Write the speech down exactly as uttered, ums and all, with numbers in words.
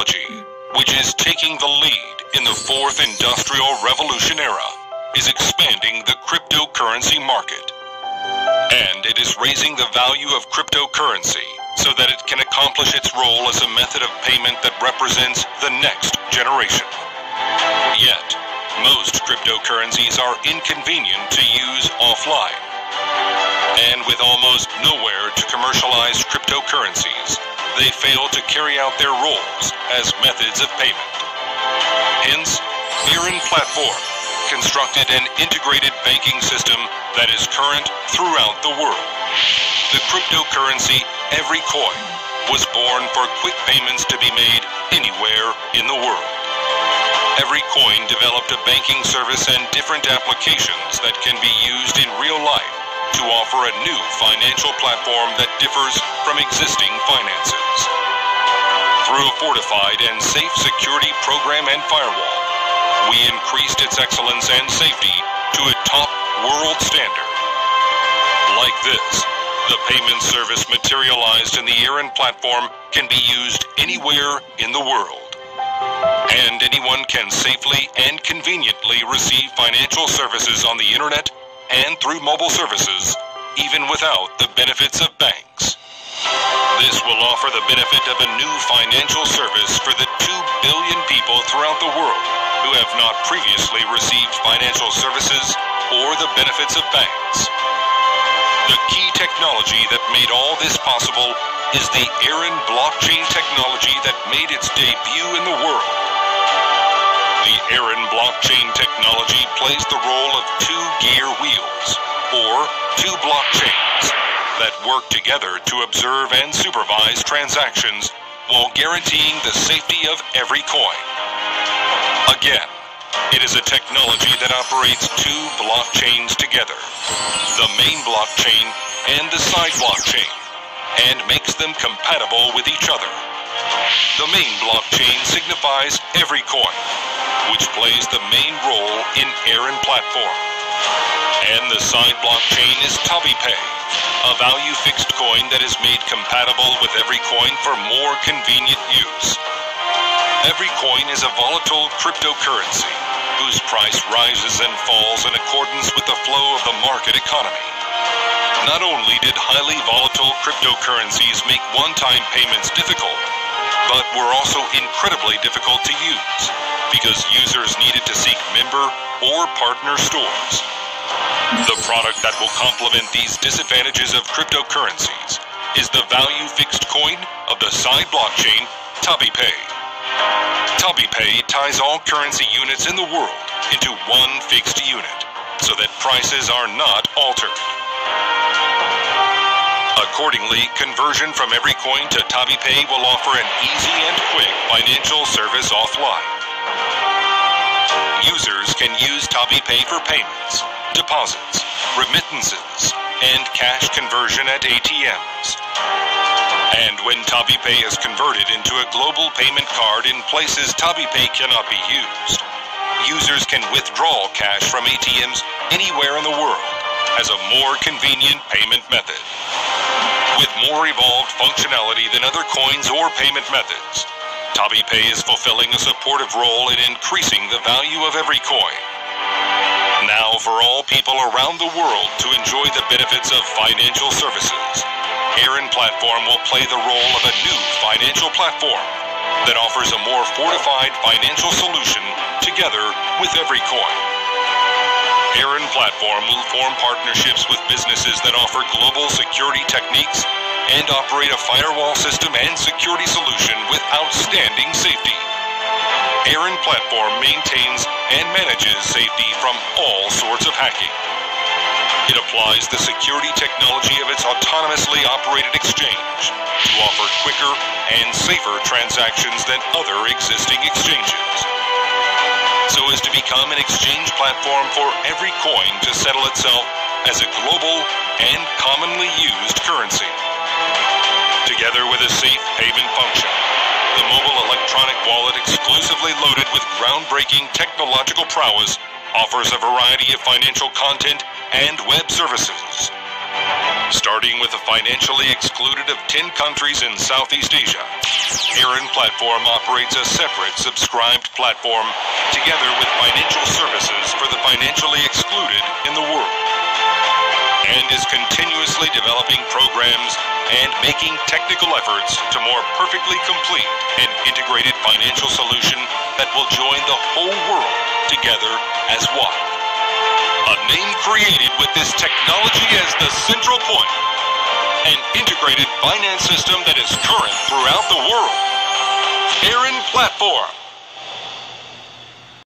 technology, which is taking the lead in the fourth industrial revolution era, is expanding the cryptocurrency market. And it is raising the value of cryptocurrency so that it can accomplish its role as a method of payment that represents the next generation. Yet, most cryptocurrencies are inconvenient to use offline. And with almost nowhere to commercialize cryptocurrencies, they fail to carry out their roles as methods of payment. Hence, Drian platform constructed an integrated banking system that is current throughout the world. The cryptocurrency Every Coin was born for quick payments to be made anywhere in the world. Every Coin developed a banking service and different applications that can be used in real life to offer a new financial platform that differs from existing finances. Through a fortified and safe security program and firewall, we increased its excellence and safety to a top world standard. Like this, the payment service materialized in the Drian platform can be used anywhere in the world. And anyone can safely and conveniently receive financial services on the internet and through mobile services, even without the benefits of banks. This will offer the benefit of a new financial service for the two billion people throughout the world who have not previously received financial services or the benefits of banks. The key technology that made all this possible is the Drian blockchain technology that made its debut in the world. The Drian blockchain technology plays the role of two gear wheels, or two blockchains, that work together to observe and supervise transactions while guaranteeing the safety of every coin. Again, it is a technology that operates two blockchains together, the main blockchain and the side blockchain, and makes them compatible with each other. The main blockchain signifies every coin, which plays the main role in Drian platform. And the side blockchain is TabiPay, a value-fixed coin that is made compatible with every coin for more convenient use. Every coin is a volatile cryptocurrency whose price rises and falls in accordance with the flow of the market economy. Not only did highly volatile cryptocurrencies make one-time payments difficult, but were also incredibly difficult to use because users needed to seek member or partner stores. The product that will complement these disadvantages of cryptocurrencies is the value-fixed coin of the side blockchain, TabiPay. TabiPay ties all currency units in the world into one fixed unit, so that prices are not altered. Accordingly, conversion from every coin to TabiPay will offer an easy and quick financial service offline. Users can use TabiPay for payments, deposits, remittances, and cash conversion at A T Ms. And when TabiPay is converted into a global payment card in places TabiPay cannot be used, users can withdraw cash from A T Ms anywhere in the world as a more convenient payment method. With more evolved functionality than other coins or payment methods, TabiPay is fulfilling a supportive role in increasing the value of every coin. Now, for all people around the world to enjoy the benefits of financial services, Drian platform will play the role of a new financial platform that offers a more fortified financial solution together with every coin. Drian platform will form partnerships with businesses that offer global security techniques and operate a firewall system and security solution with outstanding safety. Drian platform maintains and manages safety from all sorts of hacking. It applies the security technology of its autonomously operated exchange to offer quicker and safer transactions than other existing exchanges, so as to become an exchange platform for every coin to settle itself as a global and commonly used currency. Together with a safe payment function, the mobile electronic wallet exclusively loaded with groundbreaking technological prowess offers a variety of financial content and web services, Starting with the financially excluded of ten countries in Southeast Asia, Aaron Platform operates a separate subscribed platform together with financial services for the financially excluded in the world, and is continuously developing programs and making technical efforts to more perfectly complete an integrated financial solution that will join the whole world together as one. A name created with this technology as the central point. An integrated finance system that is current throughout the world. Aaron Platform.